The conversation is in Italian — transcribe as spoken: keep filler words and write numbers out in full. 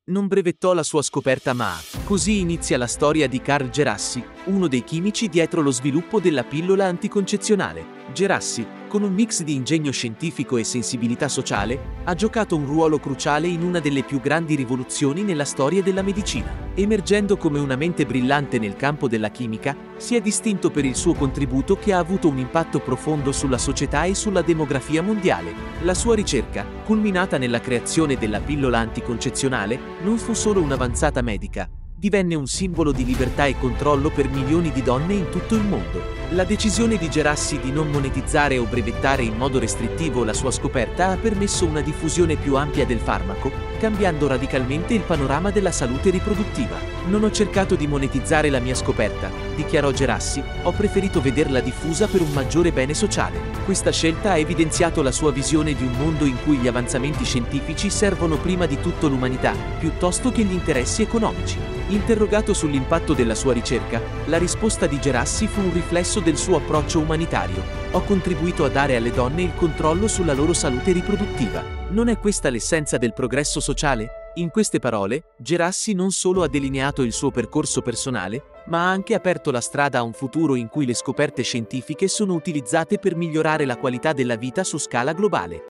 non brevettò la sua scoperta ma, così inizia la storia di Carl Gerassi, uno dei chimici dietro lo sviluppo della pillola anticoncezionale. Gerassi, con un mix di ingegno scientifico e sensibilità sociale, ha giocato un ruolo cruciale in una delle più grandi rivoluzioni nella storia della medicina. Emergendo come una mente brillante nel campo della chimica, si è distinto per il suo contributo che ha avuto un impatto profondo sulla società e sulla demografia mondiale. La sua ricerca, culminata nella creazione della pillola anticoncezionale, non fu solo un'avanzata medica, divenne un simbolo di libertà e controllo per milioni di donne in tutto il mondo. La decisione di Gerassi di non monetizzare o brevettare in modo restrittivo la sua scoperta ha permesso una diffusione più ampia del farmaco, cambiando radicalmente il panorama della salute riproduttiva. Non ho cercato di monetizzare la mia scoperta, dichiarò Gerassi, ho preferito vederla diffusa per un maggiore bene sociale. Questa scelta ha evidenziato la sua visione di un mondo in cui gli avanzamenti scientifici servono prima di tutto l'umanità, piuttosto che gli interessi economici. Interrogato sull'impatto della sua ricerca, la risposta di Gerassi fu un riflesso del suo approccio umanitario. Ho contribuito a dare alle donne il controllo sulla loro salute riproduttiva. Non è questa l'essenza del progresso sociale? In queste parole, Gerassi non solo ha delineato il suo percorso personale, ma ha anche aperto la strada a un futuro in cui le scoperte scientifiche sono utilizzate per migliorare la qualità della vita su scala globale.